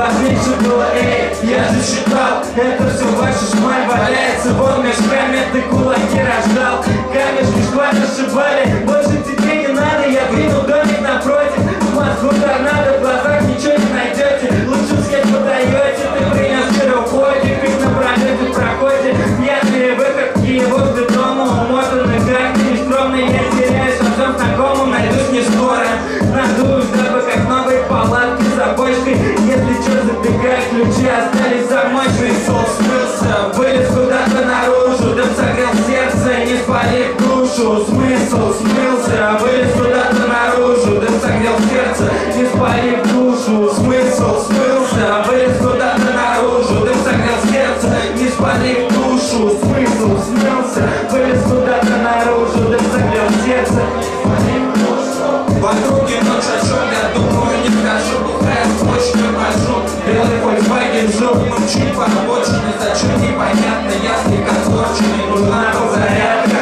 поменьше было, эй, я же считал, это все ваша шмаль валяется, вон мешками ты кулаки рождал, камешки шкваль ошибали, больше тебе не надо, я двинул домик напротив, в Москву торнадо, в глазах ничего не найдете, лучше съесть подаете, ты принес кироходик, их на пролете в проходе, пьяные выходки, возле дома умотаны, как ты нескромный, я теряюсь во всем знакомом, найдусь не скоро, надуюсь, дабы как новые палатки за бочкой, если что, забегай, ключи остались замочные, сол смылся, вылез куда-то наружу, дым согрел сердце, не спалив душу, смысл смылся, вылез куда-то наружу, дым согрел сердце, не спалив душу, смысл смылся, вылез куда-то наружу, дым согрел сердце, не спалив душу, смысл смылся, вылез куда-то наружу, дым согрел сердце, не спалив душу. Вокруг ночь, о чем я думаю, не скажу, бухая с почты вожу, белый Volkswagen жук, мчит по обочине, зачем непонятно, я слегка сложный, нужна зарядка.